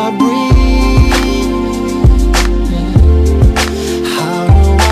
I breathe? How do I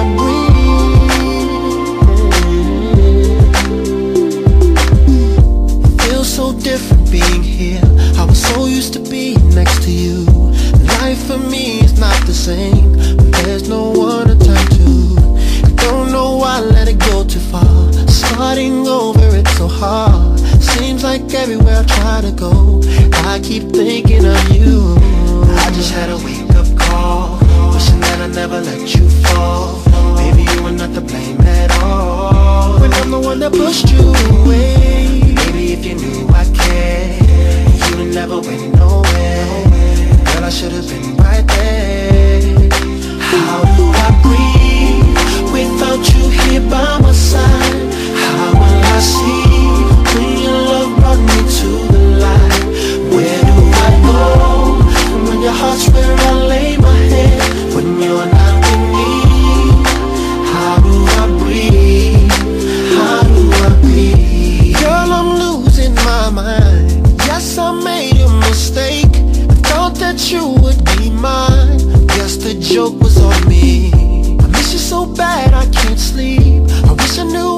breathe? It feels so different being here. I was so used to being next to you. Life for me is not the same when there's no one to turn to. I don't know why I let it go too far. Starting over, it's so hard. Seems like everywhere I try to go, I keep thinking of you. I just had a wake-up call, wishing that I never let you fall. Maybe you were not to blame at all, when I'm the one that pushed you away. Maybe if you knew I cared, you'd never went nowhere. Girl, I should've been right there. How do I breathe without you here by my side? How will I see when your love brought me to the light? Where do I go when your heart's where I lay my head? When you're not with me, how do I breathe? How do I breathe? Girl, I'm losing my mind. Yes, I made a mistake. I thought that you would be mine. Guess the joke was on me. I miss you so bad I can't sleep. I wish I knew